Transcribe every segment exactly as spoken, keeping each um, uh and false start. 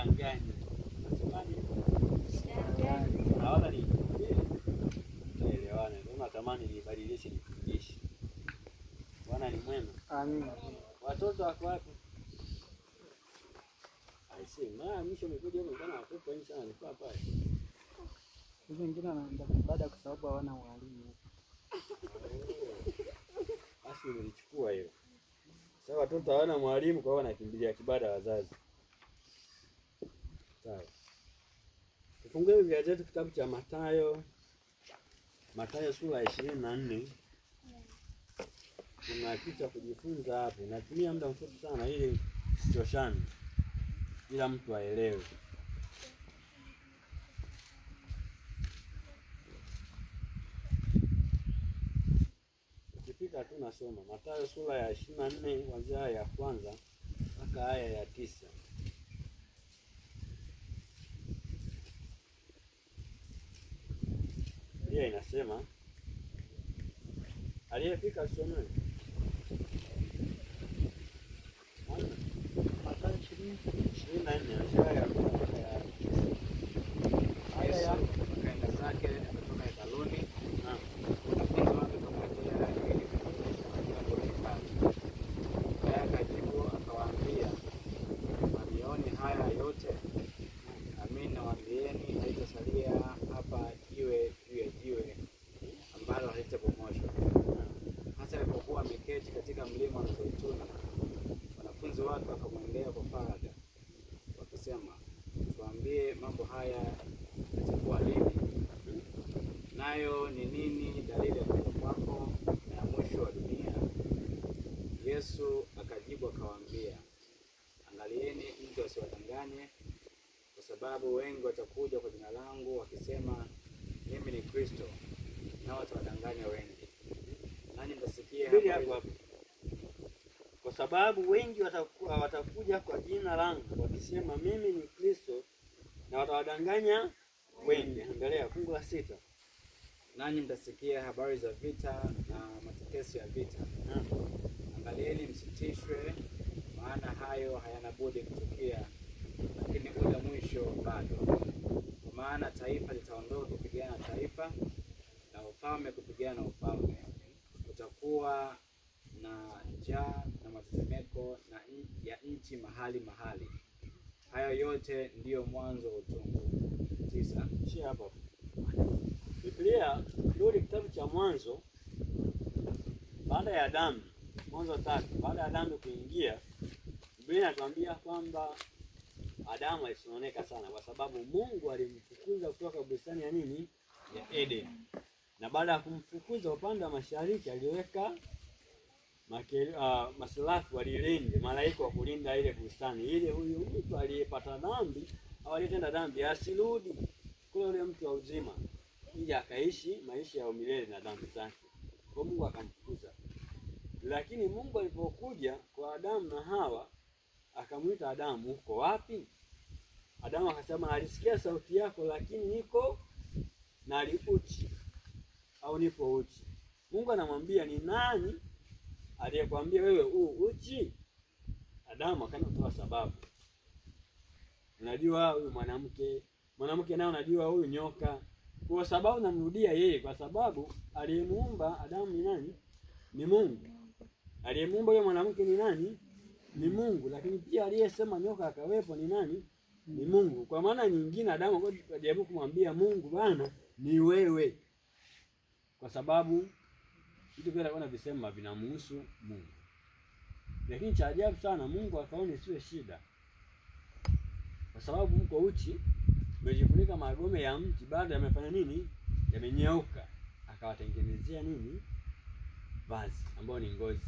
msidanganye. Nasemaje? Msidanganye. Naona ni tuelewane. Kama tamani nibadilishe nifundishe. Bwana ni mwema. Amina. Watoto wako wapi? Aisee, mara mwisho umekuja huko kana watoto wengi sana nilikuwa pale. Hizo wengine wanaenda ibada kwa sababu hawana mwalimu. Basi nilichukua hiyo. Sasa watoto hawana mwalimu kwa hiyo wanakimbilia kibada wazazi. Sawa. Tufungue Biblia zetu kitabu cha Mathayo. Mathayo sura ya ishirini na nne. Kuna kitu cha kujifunza hapo. Natumia muda mfupi sana ili sichoshane. Bila mtu aelewe. Ukifika tu nasoma Mathayo sura ya ishirini na nne kuanzia aya ya kwanza mpaka aya ya tisa. Biblia inasema aliyefika some Mathayo ishirini na nne aya ya kwanza mpaka ya tisa. Aya ya kaenda zake kutoka hekaluni na wanafunzi wake pamoja ili kujifunza mambo mbalimbali. Naye akajibu akawaambia, "Malioni haya yote? Amin nawaambieni, haitasalia hapa jiwe juu ya jiwe ambalo halitabomoshwa." Hata alipokuwa ameketi katika mlima wa Zeituni, wanafunzi wake wakamwendea kwa faragha wakisema, "Tuambie, mambo haya yatakuwa lini? Nayo ni nini dalili ya kuja kwako na ya mwisho wa dunia?" Yesu akajibu akawaambia, "Angalieni mtu asiwadanganye, kwa sababu wengi watakuja kwa jina langu wakisema, 'Mimi ni Kristo,' nao watawadanganya wengi. Nanyi mtasikia habari hapo. Kwa sababu wengi watakuwa watakuja kwa jina langu wakisema mimi ni Kristo na watawadanganya wengi. Angalia fungu la sita. Nanyi mtasikia habari za vita na matekesi ya vita. Angalieni msitishwe, maana hayo hayana budi kutukia, lakini ule mwisho bado. Kwa maana taifa litaondoka kupigana na taifa, na ufalme kupigana na ufalme. Kutakuwa na njaa na matetemeko na ya nchi mahali mahali. Hayo yote ndiyo mwanzo wa utungu. Tisa. Shia hapo. Biblia ndio kitabu cha Mwanzo baada ya dhambi. Mwanzo tatu, baada ya dhambi kuingia, Biblia inatuambia kwamba Adamu alisononeka sana kwa sababu Mungu alimfukuza kutoka bustani ya nini? Ya Eden. Na baada ya kumfukuza upande wa mashariki aliweka uh, masalafu walilinde, malaika wa kulinda ile bustani ili huyu mtu aliyepata dhambi au aliyetenda dhambi asirudi kule ule mtu wa uzima, ili akaishi maisha ya milele na dhambi zake. Kwa Mungu akamfukuza. Lakini Mungu alipokuja kwa Adamu na Hawa akamuita Adamu, "Uko wapi?" Adamu akasema, "Alisikia sauti yako lakini niko na uchi." Au nipo uchi. Mungu anamwambia, "Ni nani aliyekwambia wewe u uchi?" Adamu akanatoa sababu. Unajua huyu mwanamke, mwanamke naye unajua huyu nyoka. Kwa sababu namrudia yeye kwa sababu aliyemuumba Adamu ni nani? Ni Mungu. Aliyemuumba yule mwanamke ni nani? Ni Mungu. Lakini pia aliyesema nyoka akawepo ni nani? Ni Mungu. Kwa maana nyingine Adamu akajaribu kumwambia Mungu, "Bwana, ni wewe." Kwa sababu vitu vile alikuwa anasema vinamhusu Mungu. Lakini cha ajabu sana Mungu akaona isiwe shida. Kwa sababu mko uchi, umejifunika magome ya mti, baada yamefanya nini? Yamenyauka. Akawatengenezea nini? Vazi ambao ni ngozi.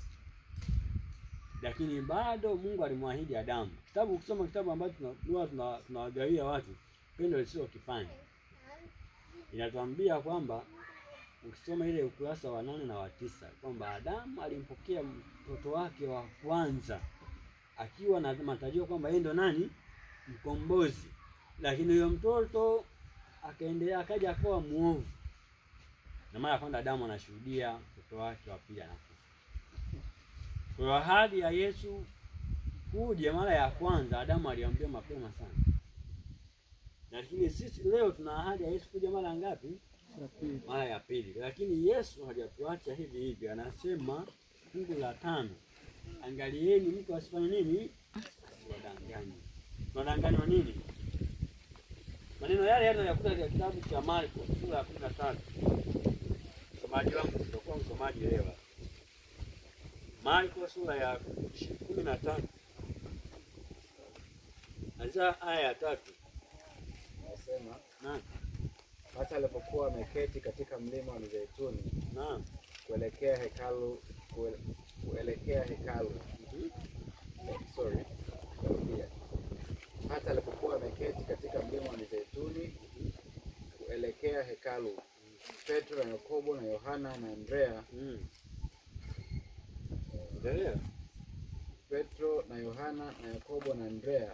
Lakini bado Mungu alimwahidi Adamu. Kitabu ukisoma kitabu ambacho tunawagawia tuna, tuna watu, pendo lisilo kifanya. Inatuambia kwamba ukisoma ile ukurasa wa nane na wa tisa kwamba Adamu alimpokea mtoto wake wa kwanza akiwa na matarajio kwamba yeye ndo nani? Mkombozi. Lakini huyo mtoto akaendelea akaja akawa muovu. Na mara kwanza Adamu anashuhudia mtoto wake wa pili anakufa. Kwa ahadi ya Yesu kuja mara ya kwanza Adamu aliambiwa mapema sana. Lakini sisi leo tuna ahadi ya Yesu kuja mara ngapi? Ya pili. Mara ya pili. Lakini Yesu hajatuacha hivi hivi, anasema fungu la tano, angalieni mtu asifanye nini? Asiwadanganye. Tunadanganywa nini? Maneno yale yale yakuta katika kitabu cha Marko sura ya kumi na tatu. Msomaji wangu sitakuwa msomaji leo. Marko sura ya kumi na tatu. Anza aya ya tatu. Anasema, Naam. hata alipokuwa ameketi katika mlima wa Mizeituni, Naam. kuelekea hekalu kuele, kuelekea hekalu. Mm-hmm. Sorry. Kuelekea. Hata alipokuwa ameketi katika mlima wa Mizeituni, kuelekea hekalu, Petro na Yakobo na Yohana na Andrea, Mm. Ndio. Petro na Yohana na Yakobo na Andrea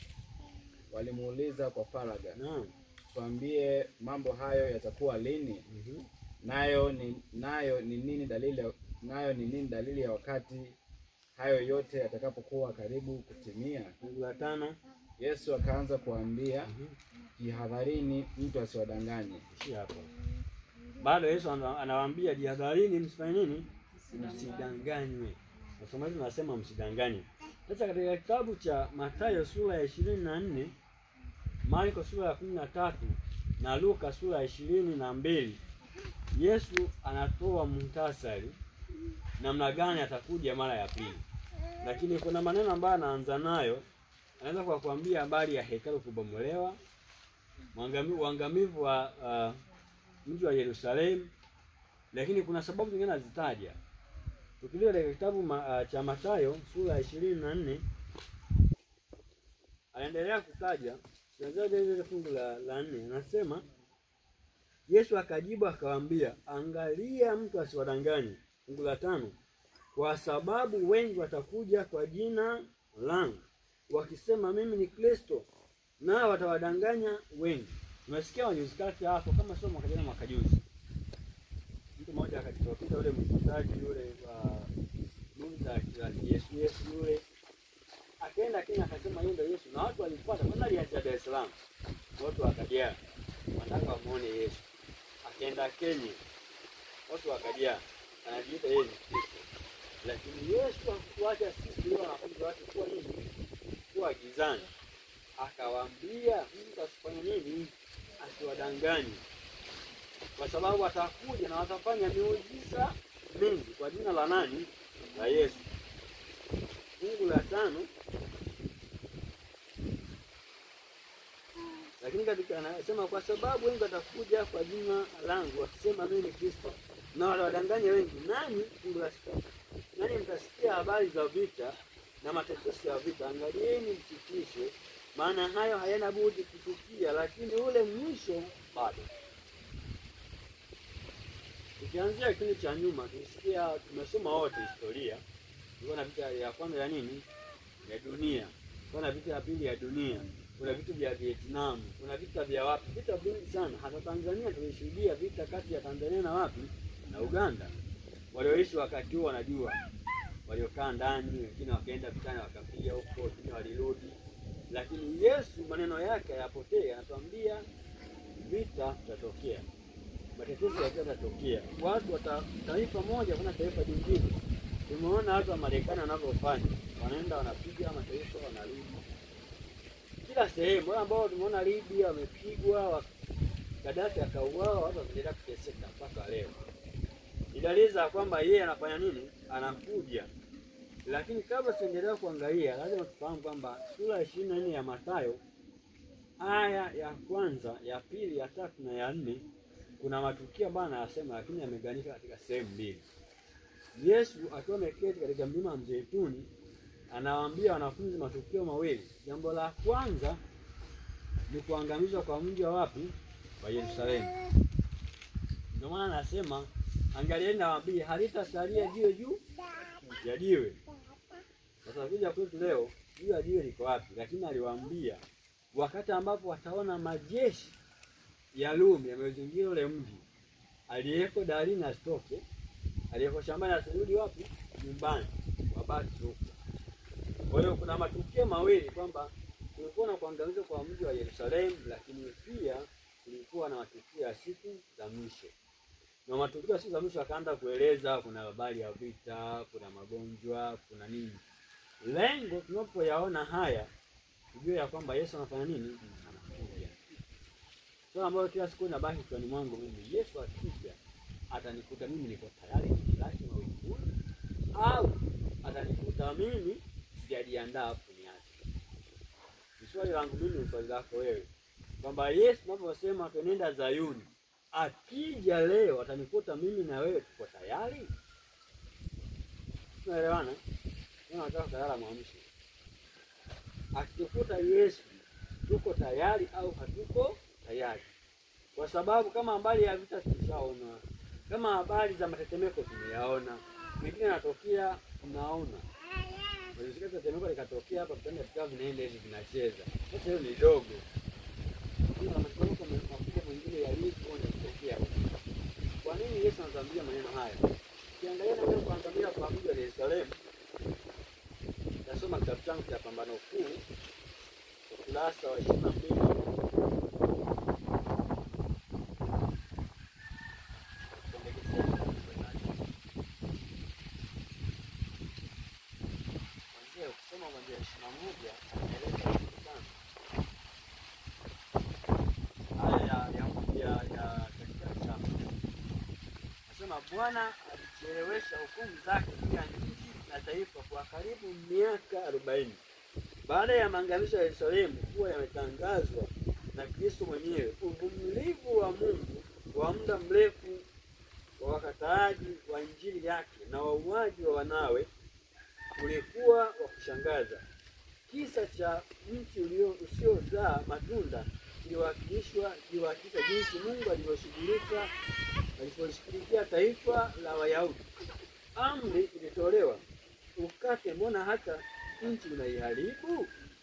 walimuuliza kwa faragha, Naam. tuambie mambo hayo yatakuwa lini? Mhm. Nayo ni nayo ni nini dalili nayo ni nini dalili ya wakati hayo yote yatakapokuwa karibu kutimia? Fungu la tano. Yesu akaanza kuambia, Mhm. jihadharini mtu asiwadanganye. Si hapo. Bado Yesu anawaambia jihadharini msifanye nini? Msidanganywe. Masomo tunasema msidanganywe. Sasa katika kitabu cha Mathayo sura ya ishirini na nne, Marko sura ya kumi na tatu na Luka sura ya ishirini na mbili, Yesu anatoa muhtasari namna gani atakuja mara ya pili. Lakini kuna maneno ambayo anaanza nayo, anaanza kwa kuambia habari ya hekalu kubomolewa, uangamivu uangamivu wa uh, mji wa Yerusalemu. Lakini kuna sababu zingine azitaja. Tukilio katika kitabu ma, uh, cha Mathayo sura ya ishirini na nne, anaendelea kutaja tuanze ile fungu la, la nne, anasema Yesu akajibu akawaambia, angalia mtu asiwadanganye. Fungu la tano, kwa sababu wengi watakuja kwa jina langu wakisema mimi ni Kristo, nao watawadanganya wengi. Tumesikia wanyuzikati hapo kama sio mwaka jana mwaka juzi. Mtu mmoja akajitokeza yule mwigizaji yule wa movie za Yesu Yesu yule. Akaenda Kenya akasema yeye ndio Yesu, na watu walifuata. Kwanza alianza Dar es Salaam. Watu wakajaa. Wanataka wamuone Yesu. Akaenda Kenya. Watu wakajaa. Anajiita yeye ni Kristo. Lakini Yesu hakuacha sisi leo wanafunzi wake kuwa nini? Kuwa gizani. Akawaambia mtu asifanye nini? Asiwadanganye. Kwa sababu watakuja na watafanya miujiza mingi kwa jina la nani? La Yesu. Fungu la tano. Lakini katika anasema kwa sababu wengi watakuja kwa jina langu wakisema mimi ni Kristo, na watawadanganya wengi. Nani? Fungu la sita. Nani mtasikia habari za vita na mateso ya vita, angalieni msitishe, maana hayo hayana budi kutukia, lakini ule mwisho bado. Tukianzia kipindi cha nyuma tulisikia, tumesoma wote historia. Kulikuwa na vita ya kwanza ya nini? Ya dunia. Kulikuwa na vita ya pili ya dunia. Kuna vita vya Vietnam, kuna vita vya wapi? Vita vingi sana. Hata Tanzania tulishuhudia vita kati ya Tanzania na wapi? Na Uganda. Walioishi wakati huo wanajua. Waliokaa ndani, wengine wakaenda vitani wakapiga huko, wengine walirudi. Lakini Yesu maneno yake yapotea, anatuambia vita vitatokea. Matetezo yatatokea. Watu wa taifa moja kuna taifa jingine. Tumeona watu wa Marekani wanavyofanya. Wanaenda wanapiga mataifa wanarudi. Kila sehemu ambao tumeona Libya wamepigwa, Gaddafi akauawa, watu wanaendelea kuteseka mpaka leo. Ni dalili za kwamba yeye anafanya nini? Anakuja. Lakini kabla tuendelee kuangalia, lazima tufahamu kwamba sura ya ishirini na nne ya Mathayo aya ya kwanza, ya pili, ya tatu na ya nne kuna matukio ambayo anasema, lakini yamegawanyika katika sehemu mbili. Yesu akiwa ameketi katika mlima wa Mzeituni anawaambia wanafunzi matukio mawili. Jambo la kwanza ni kuangamizwa kwa mji wa wapi? Wa Yerusalemu. Ndio maana anasema angalieni nawaambia halitasalia jiwe juu ya jiwe. Sasa kuja kwetu leo, juu ya jiwe liko wapi? Lakini aliwaambia wakati ambapo wataona majeshi ya Rumi yamezingira ule mji, aliyeko darini asitoke, aliyeko shambani asirudi wapi? Nyumbani, wabaki huko. Kwa hiyo kuna matukio mawili kwamba kulikuwa na kuangamizwa kwa mji wa Yerusalemu, lakini pia kulikuwa na matukio ya siku za mwisho. Na matukio ya siku za mwisho akaanza kueleza, kuna habari ya vita, kuna magonjwa, kuna nini. Lengo tunapoyaona haya, tujue ya kwamba Yesu anafanya nini? Anakuja. Swali ambalo kila siku inabaki kichwani mwangu mimi, Yesu akija atanikuta mimi niko tayari nikilaki mawinguni, au atanikuta mimi sijajiandaa hapo niache? Ni swali langu mimi, ni swali lako wewe, kwamba Yesu tunaposema tunaenda Zayuni, akija leo atanikuta mimi na wewe tuko tayari? Tunaelewana? Mimi nataka kulala mwamsho. Akitukuta Yesu, tuko tayari au hatuko tayari? Kwa sababu kama habari ya vita tulishaona, kama habari za matetemeko tumeyaona, mengine yanatokea tunaona. Unasikia tetemeko likatokea hapa, vitanda vikao vinaenda hivi vinacheza. Sasa hiyo ni dogo. Kuna matetemeko makubwa mengine yalipo yanatokea. Kwa nini Yesu anatuambia maneno haya? Kiangalia na wewe kuangalia kwa mji wa Yerusalemu. Nasoma kitabu changu cha Pambano Kuu, ukurasa wa ishirini na mbili. Bwana alichelewesha hukumu zake juu ya nchi na taifa kwa karibu miaka arobaini. Baada ya maangamizo ya Yerusalemu kuwa yametangazwa na Kristo mwenyewe, uvumilivu wa Mungu wa muda mrefu wa wakataaji wa injili yake na wauaji wa wanawe ulikuwa wa kushangaza. Kisa cha mti usiozaa matunda kiliwakilishwa kiliwakilisha jinsi Mungu alivyoshughulika aliposhughulikia taifa la Wayahudi. Amri ilitolewa, ukate, mbona hata nchi unaiharibu?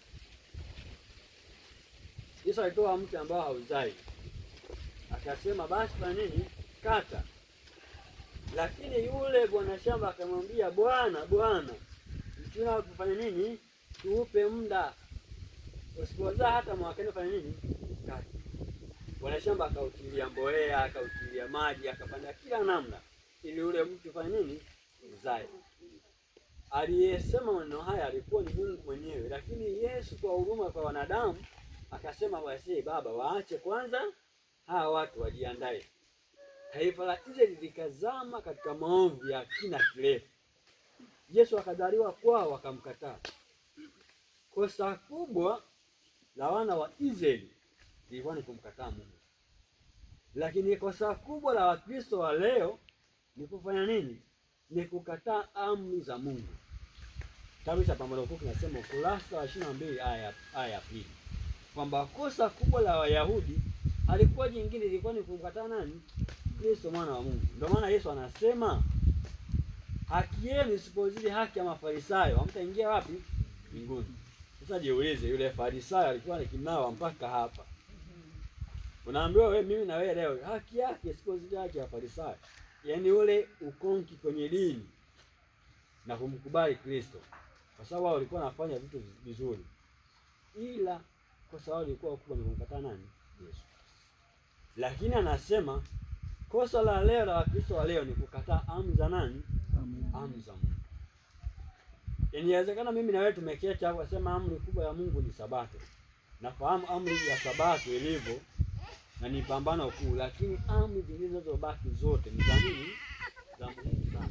Yesu alitoa mti ambao hauzai, akasema basi fanya nini? Kata. Lakini yule bwana shamba akamwambia, Bwana, Bwana, mti unao tufanye nini? Tuupe muda, usipozaa hata mwakani fanya nini? Kata. Bwana shamba akautilia mbolea, akautilia maji, akafanya kila namna ili ule mti ufanye nini? Uzae. Aliyesema maneno haya alikuwa ni Mungu mwenyewe, lakini Yesu kwa huruma kwa wanadamu akasema, wasi Baba, waache kwanza hawa watu wajiandae. Taifa la Israeli likazama katika maovu ya kina kirefu. Yesu akadhaliwa kwao, wakamkataa. Kosa kubwa la wana wa Israeli lilikuwa ni kumkataa Mungu. Lakini kosa kubwa la Wakristo wa leo ni kufanya nini? Ni kukataa amri za Mungu. Kitabu cha Pambano Kuu kinasema ukurasa wa ishirini na mbili aya ya pili, kwamba kosa kubwa la Wayahudi alikuwa jingine, ilikuwa ni kumkataa nani? Kristo mwana wa Mungu. Ndio maana Yesu anasema, haki yenu isipozidi haki ya Mafarisayo, hamtaingia wapi? Mbinguni. Sasa jiulize, yule Farisayo alikuwa ni kinawa mpaka hapa. Unaambiwa wewe, mimi na wewe leo, haki yake isipozidi haki ya Farisayo. Yaani ule ukonki kwenye dini na kumkubali Kristo. Kwa sababu wao walikuwa wanafanya vitu vizuri. Ila kwa sababu walikuwa kubwa kumkataa nani? Yesu. Lakini anasema kosa la leo la Wakristo wa leo ni kukataa amri za nani? Amri za Mungu. Yaani inawezekana mimi na wewe tumeketi hapo kusema amri kubwa ya Mungu ni Sabato. Nafahamu amri ya Sabato ilivyo na ni pambano kuu, lakini amri zingine zinazobaki zote ni za nini? Za muhimu sana.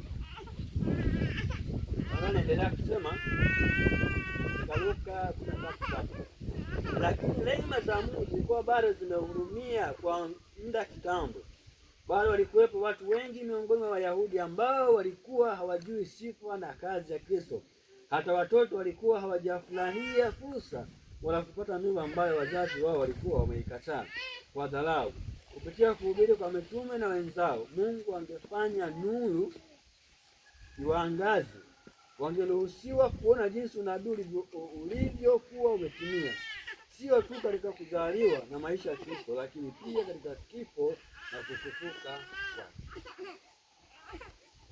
Sasa naendelea kusema Luka kumi na tatu. Lakini rehema za Mungu zilikuwa bado zimehurumia kwa muda kitambo. Bado walikuwepo watu wengi miongoni mwa Wayahudi ambao walikuwa hawajui sifa na kazi ya Kristo. Hata watoto walikuwa hawajafurahia fursa wala kupata nuru ambayo wazazi wao walikuwa wameikataa kwa dharau. Kupitia kuhubiri kwa mitume na wenzao, Mungu angefanya nuru iwaangaze. Wangeruhusiwa kuona jinsi unabii ulivyokuwa umetimia, sio tu katika kuzaliwa na maisha ya Kristo, lakini pia katika kifo na kufufuka kwake.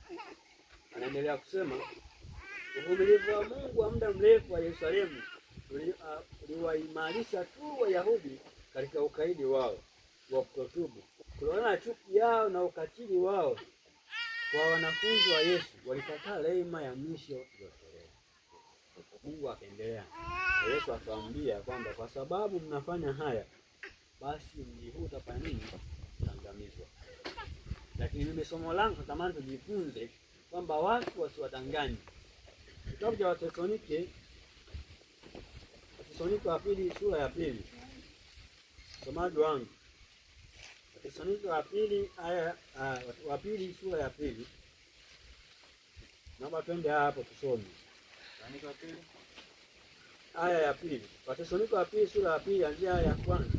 Anaendelea kusema, uvumilivu wa Mungu wa muda mrefu wa Yerusalemu uliwaimarisha tu Wayahudi katika ukaidi wao wa kutotubu. Kutokana na chuki yao na ukatili wao kwa wanafunzi wa Yesu, walikataa rehema ya mwisho iliyotolewa. Mungu akaendelea. Na Yesu akamwambia kwamba kwa sababu mnafanya haya, basi mji huu utafanya nini? Utaangamizwa. Lakini mimi somo langu natamani tujifunze kwamba watu wasiwadanganye. Kitabu cha Wathesalonike, Wathesalonike wa pili sura ya pili. Somaji wangu. Wathesalonike wa pili aya uh, wa pili sura ya pili. Naomba twende hapo tusome. Wathesalonike wa pili aya ya pili. Wathesalonike wa pili sura ya pili anzia aya ya kwanza.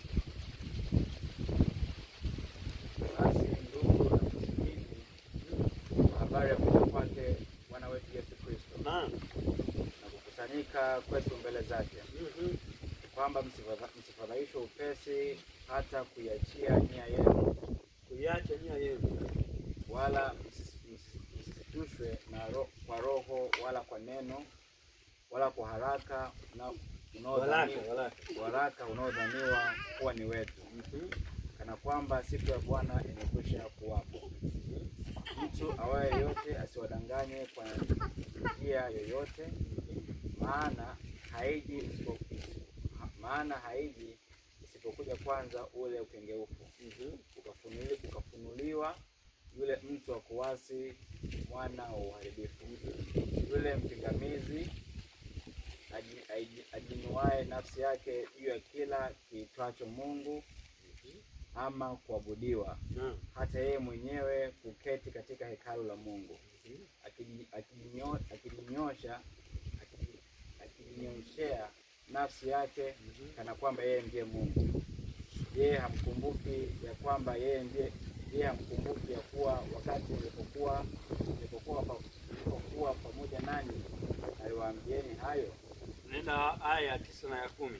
Basi ndugu na msikilizaji, habari ya kuja kwake Bwana wetu Yesu Kristo Naam. na kukusanyika kwetu mbele zake, Mhm. kwamba msifadhaishwe upesi hata kuiachia nia yenu, Kuiacha nia yenu, wala msisitushwe na ro, kwa roho wala kwa neno wala kwa haraka na unaodhaniwa walaka waraka unaodhaniwa kuwa ni wetu, Mhm. kana kwamba siku ya Bwana imekwisha kuwapo. Mtu awaye yote asiwadanganye kwa njia yoyote, maana haiji isipo, maana haiji isipokuja kwanza ule ukengeufu, Mhm. ukafunuliwa, ukafunuliwa yule mtu wa kuasi, mwana wa uharibifu, yule mpingamizi aji- aji- ajinuaye nafsi yake juu ya kila kiitwacho Mungu ama kuabudiwa, Naam. hata yeye mwenyewe kuketi katika hekalu la Mungu, Mhm. akiji- akijinyo- akijinyosha akiji- akijinyoshea nafsi yake kana kwamba yeye ndiye Mungu. Yeye hamkumbuki ya kwamba yeye ndiye yeye hamkumbuki ya kuwa wakati nilipokuwa nilipokuwa pa- nilipokuwa pamoja nanyi aliwaambieni hayo. Nenda aya ya tisa na ya kumi.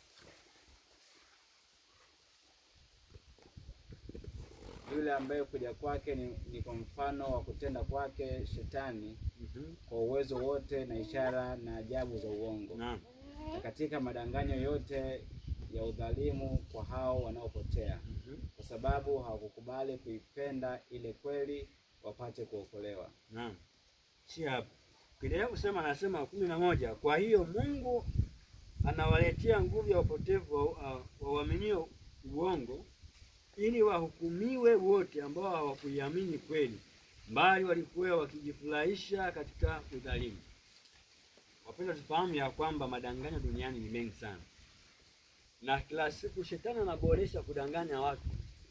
Yule ambaye kuja kwake ni, ni kwa mfano wa kutenda kwake Shetani Mhm. kwa uwezo wote na ishara na ajabu za uongo, Naam. na katika madanganyo yote ya udhalimu kwa hao wanaopotea, Mhm. kwa sababu hawakukubali kuipenda ile kweli wapate kuokolewa. Naam. Si hapo. Kiendelea kusema, anasema kumi na moja, kwa hiyo Mungu anawaletea nguvu ya upotevu wa uh, waaminio uongo, ili wahukumiwe wote ambao hawakuiamini kweli, bali walikuwa wakijifurahisha katika udhalimu. Wapenda tufahamu ya kwamba madanganyo duniani ni mengi sana, na kila siku shetani anaboresha kudanganya watu.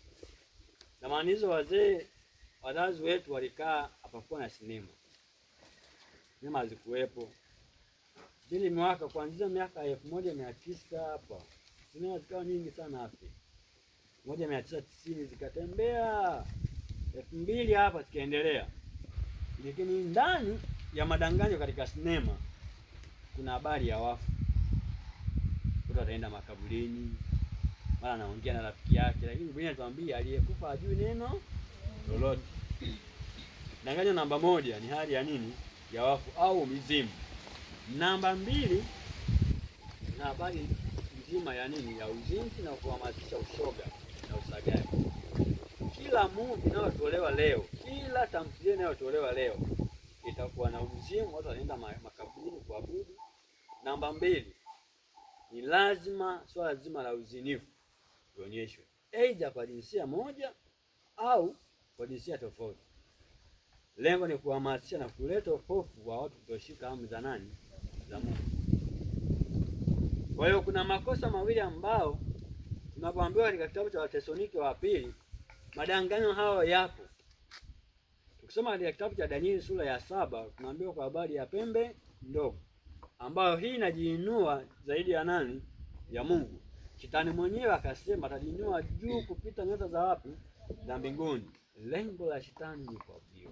Na maana hizo, wazee wazazi wetu walikaa hapakuwa na sinema, sinema hazikuwepo. Zili mwaka kuanzia miaka elfu moja mia tisa hapa sinema zikawa nyingi sana hapa. moja mia tisa tisini zikatembea, elfu mbili hapa zikaendelea. Lakini ndani ya madanganyo katika sinema kuna habari ya wafu. Mtu ataenda makaburini, mara anaongea na rafiki yake, lakini Biblia inatuambia aliyekufa hajui neno lolote. Danganyo namba moja ni hali ya nini? Ya wafu au mizimu. Namba mbili na habari nzima ya nini? Ya uzinzi na kuhamasisha ushoga na usagaji. Kila movie inayotolewa leo, kila tamthilia inayotolewa leo itakuwa na uzimu, watu wanaenda makaburini kuabudu. Namba mbili ni lazima swala zima la uzinifu lionyeshwe, aidha kwa jinsia moja au kwa jinsia tofauti. Lengo ni kuhamasisha na kuleta hofu wa watu kutoshika amri za nani? Za Mungu. Kwa hiyo kuna makosa mawili ambao tunapoambiwa katika kitabu cha Wathesalonike wa pili, madanganyo hayo yapo. Tukisoma katika kitabu cha Danieli sura ya saba, tunaambiwa kwa habari ya pembe ndogo, ambayo hii inajiinua zaidi ya nani? Ya Mungu. Shetani mwenyewe akasema atajiinua juu kupita nyota za wapi? Za mbinguni. Lengo la shetani ni kuabudiwa.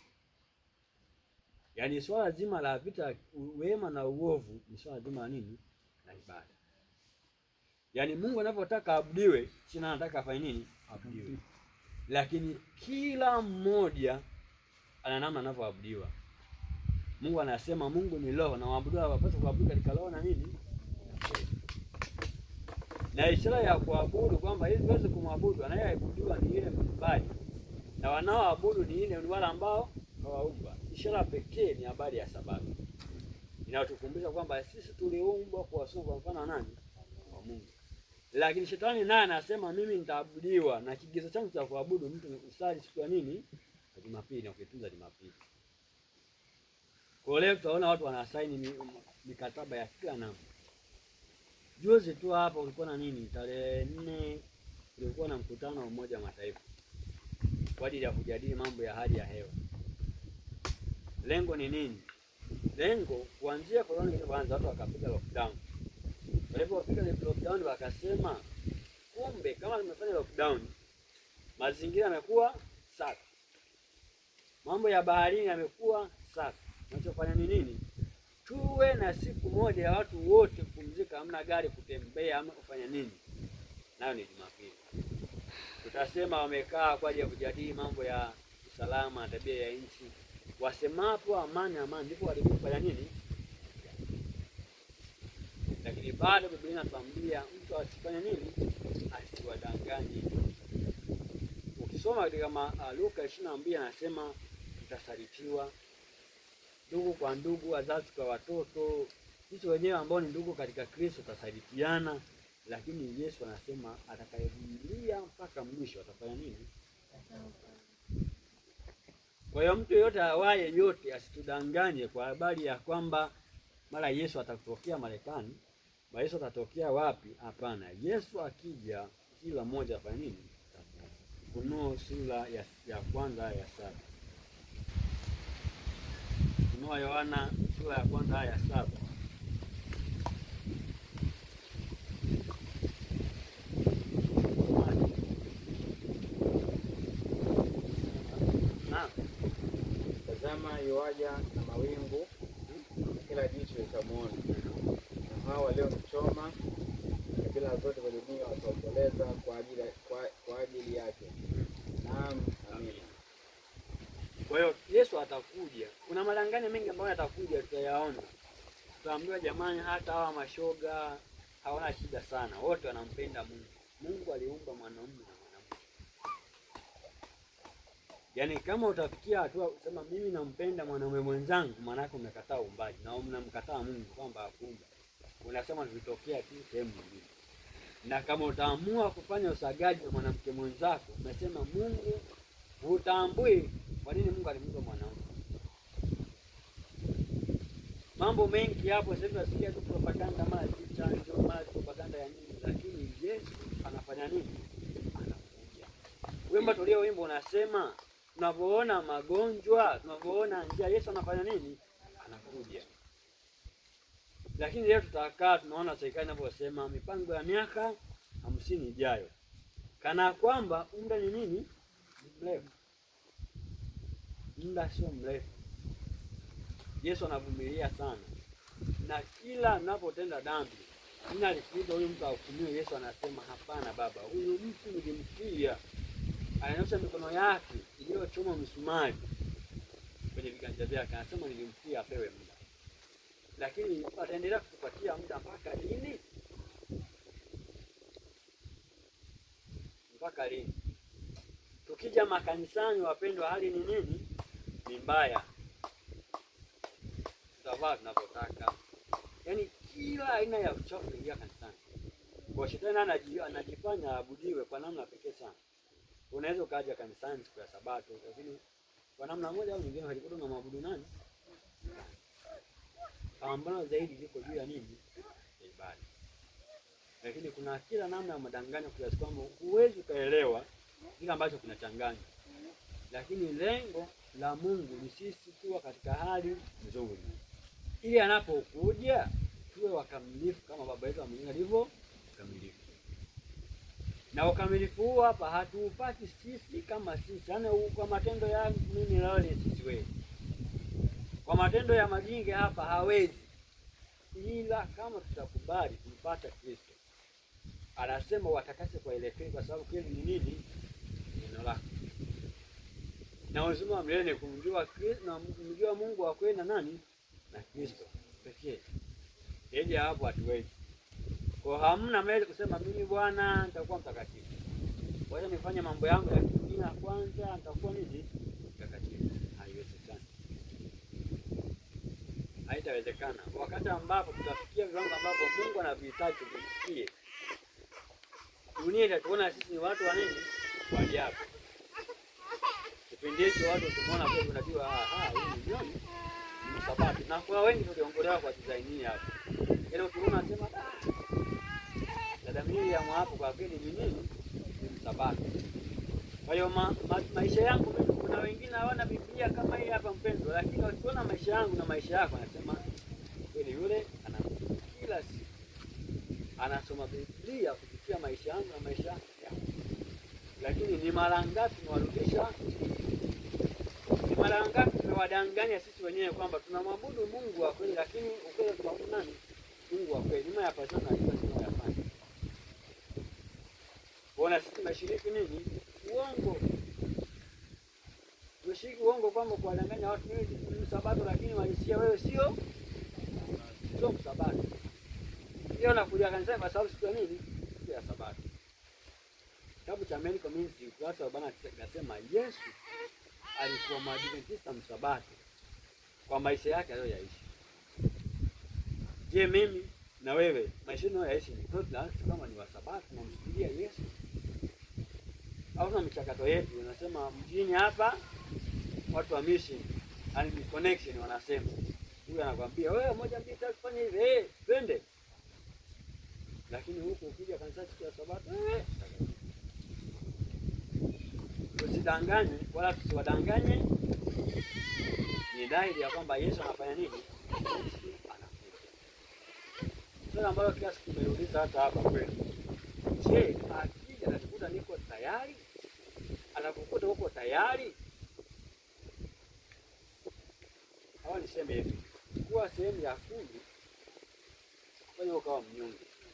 Yaani swala zima la vita wema na uovu ni swala zima la nini? La ibada. Yaani Mungu anapotaka abudiwe, shetani anataka afanye nini? Abudiwe. Lakini kila mmoja ana namna anavyoabudiwa. Mungu anasema Mungu ni roho na waabudu hawapaswi kuabudu katika roho na nini? Na ishara ya kuabudu kwamba ili tuweze kumwabudu, anayeabudiwa ni yule muumbaji, na wanaoabudu ni ile ni wale ambao hawaumba. Ishara pekee ni habari ya Sabato, inayotukumbusha kwamba sisi tuliumbwa kwa sura kwa mfano wa nani? Wa Mungu. Lakini shetani naye anasema mimi nitaabudiwa, na kigezo changu cha kuabudu mtu ni kusali siku ya nini? Ya Jumapili, na kuitunza Jumapili. Kwa leo tutaona watu wanasaini mikataba ya kila namna. Juzi tu hapa ulikuwa na nini? Tarehe nne ulikuwa na mkutano wa Umoja wa Mataifa kwa ajili ya kujadili mambo ya hali ya hewa. Lengo ni nini? Lengo kuanzia corona ilipoanza watu wakapiga lockdown. Walipopiga lockdown wakasema kumbe kama tumefanya lockdown mazingira yamekuwa safi. Mambo ya baharini yamekuwa safi. Tunachofanya ni nini? Tuwe na siku moja ya watu wote kupumzika, hamna gari kutembea, hamna kufanya nini. Nayo ni Jumapili. Tutasema wamekaa kwa ajili ya kujadili mambo ya usalama na tabia ya nchi. Wasemapo amani amani, ndipo walifanya nini? Lakini bado Biblia inatuambia mtu asifanye nini? Asiwadanganye. Ukisoma katika uh, Luka ishirini na mbili anasema tutasalitiwa, ndugu kwa ndugu, wazazi kwa watoto. Sisi wenyewe ambao ni ndugu katika Kristo tutasalitiana, lakini Yesu anasema atakayevumilia mpaka mwisho atafanya nini? Kwa hiyo mtu yote awaye yote asitudanganye kwa habari ya kwamba mara Yesu atatokea Marekani, mara Yesu atatokea wapi? Hapana. Yesu akija kila mmoja afanye nini? Ufunuo sura ya, ya kwanza ya saba. Ufunuo Yohana sura ya kwanza ya saba. Tazama yuaja na mawingu, kila jicho litamwona, na hao waliomchoma kabila zote za dunia wataomboleza kwa ajili kwa, kwa ajili yake. Naam, amina. Kwa hiyo Yesu atakuja. Kuna malanganyo mengi ambayo yatakuja, tutayaona. Tutaambiwa jamani, hata hawa mashoga hawana shida sana, wote wanampenda Mungu. Mungu aliumba mwanaume na mwanamke. Yaani kama utafikia hatua kusema mimi nampenda mwanaume mwenzangu, maana yake umekataa uumbaji na unamkataa Mungu kwamba hakuumba. Unasema tulitokea tu sehemu nyingine. Na kama utaamua kufanya usagaji na mwanamke mwenzako, umesema Mungu hutambui kwa nini Mungu alimuumba mwanaume. Mambo mengi hapo sasa tunasikia tu propaganda, mara chanjo, mara propaganda ya nini, lakini Yesu anafanya nini? Anakuja. Wimbo tulio wimbo unasema tunapoona magonjwa, tunapoona njia, Yesu anafanya nini? Anakuja. Lakini leo tutakaa tunaona serikali inavyosema mipango ya miaka hamsini ijayo. Kana kwamba muda ni nini? Mrefu. Muda sio mrefu. Yesu anavumilia sana. Na kila ninapotenda dhambi, nina alikiita huyu mtu ahukumiwe, Yesu anasema hapana Baba, huyu mtu nilimfia. Ananyosha mikono yake iliyochoma msumari kwenye viganja vyake, anasema nilimfia apewe muda. Lakini ataendelea kutupatia muda mpaka lini? Mpaka lini? Tukija makanisani wapendwa, hali ni nini? Ni mbaya. Tutavaa tunapotaka. Yaani kila aina ya uchafu ingia kanisani. Kwa shetani anajifanya abudiwe kwa namna pekee sana. Unaweza ukaja kanisani siku ya Sabato, lakini kwa namna moja au nyingine halikuwa na maabudu nani? Pambano zaidi liko juu ya nini? Ibada. Lakini kuna kila namna ya madanganyo kiasi kwamba huwezi kaelewa kile ambacho kinachanganya. Lakini lengo la Mungu ni sisi kuwa katika hali nzuri, ili anapokuja tuwe wakamilifu kama Baba yetu amwenyewe alivyo kamilifu. Na ukamilifu huu hapa hatuupati sisi kama sisi, yaani kwa matendo ya mimi leo sisi wewe. Kwa matendo ya majinge hapa hawezi. Ila kama tutakubali kumpata Kristo. Anasema watakase kwa ile kweli, kwa sababu kweli ni nini? Neno lako. Na uzima wa milele kumjua Kristo na kumjua Mungu wa kweli na nani? Na Kristo pekee. Yeye hapo hatuwezi. Kwa hamna mbele kusema mimi bwana nitakuwa mtakatifu. Wacha nifanye mambo yangu ya kidunia kwanza nitakuwa nini? Mtakatifu. Haiwezekani. Haitawezekana. Wakati ambapo tutafikia viwango ambavyo Mungu anavihitaji tufikie. Dunia itatuona sisi ni watu wa nini? Wa ajabu. Kipindi hicho watu tumeona kwa tunajua ah ah hii ni nini? Ni Sabato. Na kwa wengi tuliongolewa kwa design hii hapa. Ile ukiona nasema ah dada Miriam hapo kwa kweli ni nini? Ni Sabato. Kwa hiyo ma, ma, maisha yangu mimi kuna wengine hawana Biblia kama hii hapa mpendwa, lakini wakiona maisha yangu na maisha yako anasema kweli yule ana kila siku anasoma Biblia kupitia maisha yangu na maisha yako. Lakini ni mara ngapi tumewarudisha? Ni mara ngapi tumewadanganya sisi wenyewe kwamba tunamwabudu Mungu wa kweli, lakini ukweli tunamwabudu nani? Mungu wa kweli. Nyuma ya pazana alikuwa sio yafanya. Bona sisi tunashiriki nini? Uongo. Tunashiriki uongo kwamba kuwadanganya watu ni Sabato, lakini walisia wewe sio sio Sabato. Hiyo nakuja kanisani kwa sababu siku ya nini? Siku ya Sabato. Kitabu cha Medical Ministry ukurasa wa arobaini nasema Yesu alikuwa Mwadventista msabato kwa maisha yake aliyoyaishi. Je, mimi na wewe maisha tunayoyaishi ni total kama ni wa Sabato na msubiria Yesu? Au na mchakato yetu unasema mjini hapa watu wa mission and connection wanasema huyu anakuambia wewe moja mbili tatu fanya hivi eh twende. Lakini huko ukija kanisa siku ya Sabato eh tusidanganye wala tusiwadanganye. Ni dhahiri ya kwamba Yesu anafanya nini? Anakuja. Sasa ambalo kila siku tumeuliza hata hapa kweli. Je, akija anatukuta niko tayari? Anakukuta huko tayari? Hawa niseme hivi. Kuwa sehemu ya kundi fanya ukawa mnyonge.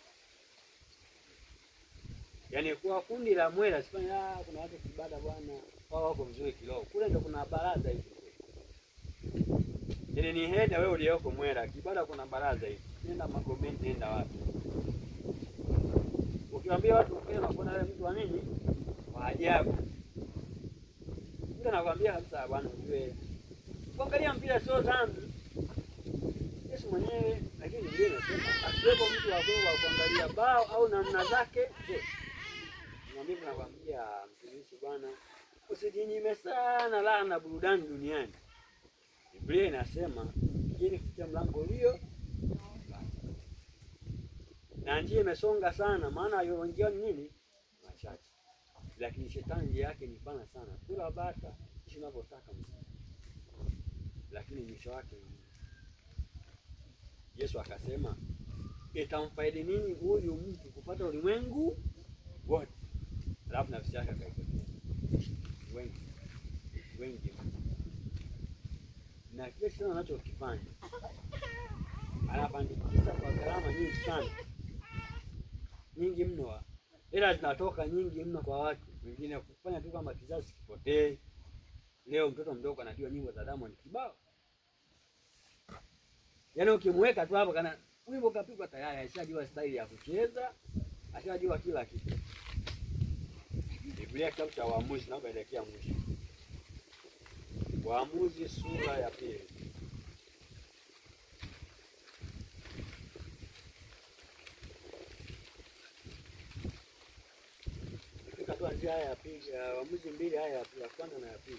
Yaani kuwa kundi la mwela sifanya ah kuna watu kibada bwana wao wako vizuri kiroho. Kule ndio kuna baraza hivi. Yaani ni heda wewe ulioko mwela kibada kuna baraza hivi. Nenda Magomeni nenda wapi? Ukiwaambia watu ukenda kuna yule mtu wa nini? Wa ajabu. Mtu anakuambia kabisa bwana ujue. Kuangalia mpira sio dhambi. Yesu mwenyewe lakini ndio anasema asiwepo mtu wa kuangalia bao au namna zake. Mimi nakwambia mtumishi bwana usijinyime sana la na burudani duniani. Biblia inasema ili kufikia mlango ulio na njia imesonga sana, maana yoingia nini machache. Lakini shetani njia yake ni pana sana. Kula bata unavyotaka mtu. Lakini mwisho wake Yesu akasema itamfaidi nini huyu mtu kupata ulimwengu wote? Alafu nafsi yake akaipotea. Wengi. Wengi. Na kile sana anachokifanya anapandikisa kwa gharama nyingi sana. Nyingi mno. Ila zinatoka nyingi mno kwa watu. Wengine kufanya tu kama kizazi kipotee. Leo mtoto mdogo anajua nyimbo za Diamond kibao. Yaani ukimweka tu hapo kana wimbo kapigwa tayari, ashajua style ya kucheza, ashajua kila kitu. Biblia kitabu cha Waamuzi na kuelekea mwisho. Waamuzi sura ya pili. Katika tuanzia haya ya pili, Waamuzi mbili haya ya kwanza na ya pili.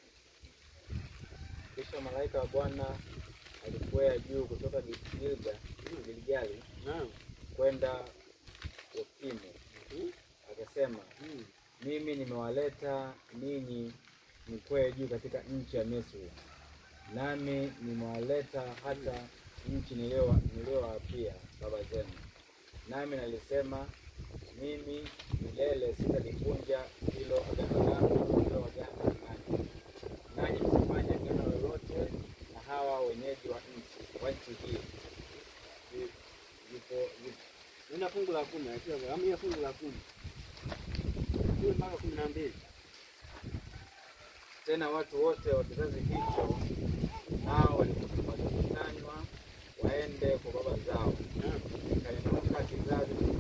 Kisha malaika wa Bwana alikwea juu kutoka Gilgali, Gilgali Naam. kwenda Bokimu. Hmm? Akasema, Hmm. mimi nimewaleta ninyi mkwee juu katika nchi ya Misri. Nami nimewaleta hata nchi niliyowapia baba zenu. Nami nalisema mimi milele sitalikunja hilo agano langu hilo agano nanyi. Nanyi msifanye agano lolote na hawa wenyeji wa nchi wa nchi hii. Vipo Nenda fungu la kumi, akiwa kama ya fungu la kumi. Ndio mpaka kumi na mbili. Tena watu wote wa kizazi hicho nao walikusanywa waende kwa baba zao. Ikainuka kizazi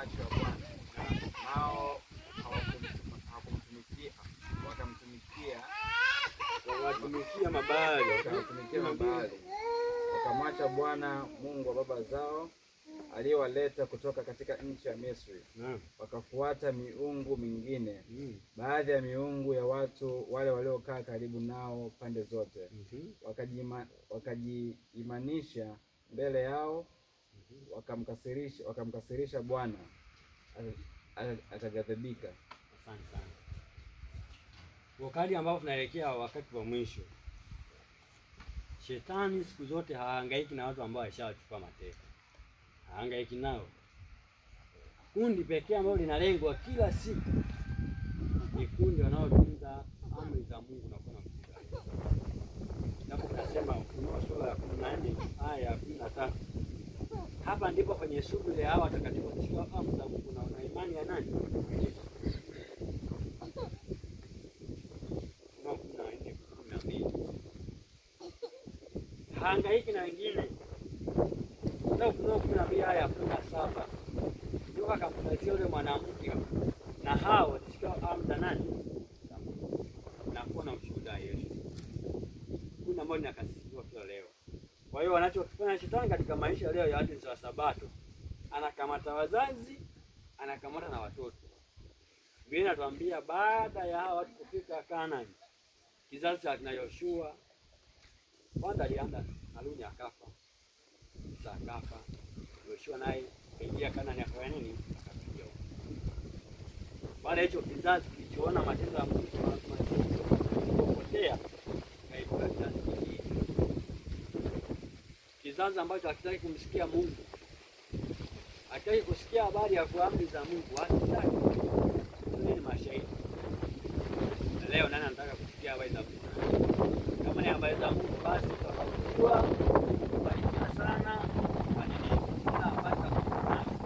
macho ya Bwana, nao hawakumtumikia, wakamtumikia watumikia Mabaali, wakamtumikia Mabaali, wakamwacha Bwana Mungu wa baba zao aliyewaleta kutoka katika nchi ya Misri. Naam. Wakafuata miungu mingine, Mm. baadhi ya miungu ya watu wale waliokaa karibu nao pande zote. Mhm. Wakajima, wakajiimanisha mbele yao, wakamkasirisha wakamkasirisha Bwana, akaghadhibika. Asante sana. Wakati ambao tunaelekea wakati wa mwisho, Shetani siku zote hahangaiki na watu ambao washachukua mateka. Hahangaiki nao. Kundi pekee ambalo linalengwa kila siku ni kundi wanaotunza amri za Mungu na kuwa na mtindo. Hapo tunasema Ufunuo sura ya kumi na nne aya ya kumi na tatu. Hapa ndipo kwenye shughuli ya hawa watakatifu kuchukua amri za Mungu na imani ya nani? Yesu. Hangaiki na wengine. Ndio Ufunuo kumi na mbili aya ya kumi na saba. Ndio akamtazia yule mwanamke na hao walishika amri za nani? Na kuwa na ushuhuda wa Yesu. Kuna ambao ninakasisiwa kila leo. Kwa hiyo wanachofanya Shetani katika maisha leo ya watu wa Sabato, anakamata wazazi, anakamata na watoto. Biblia inatuambia baada ya hao watu kufika Kanaani, kizazi cha kina Yoshua, kwanza alianza Haruni akafa, Musa akafa, Yoshua naye kaingia Kanaani akafanya nini? Akapiga. Baada hicho kizazi kilichoona matendo ya Mungu kupotea, kaibuka kizazi kingine. Kizazi ambacho hakitaki kumsikia Mungu, hakitaki kusikia habari ya kuamri za Mungu, hakitaki. Ni mashahidi. Leo nani anataka kusikia habari za Mungu? Kama ni habari za Mungu basi tutakujua barikiwa sana kwa nini na habari za Mungu.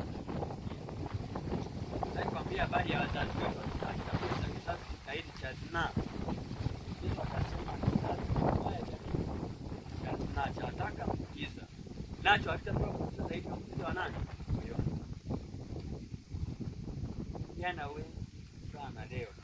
Sasa kwambia habari ya wazazi wetu kabisa kizazi kikaidi cha zinaa. Yesu akasema kizazi kibaya cha zinaa cha ataka kukiza. Nacho hakitakuwa kukiza zaidi kukiza wa nani? Jana wewe sana leo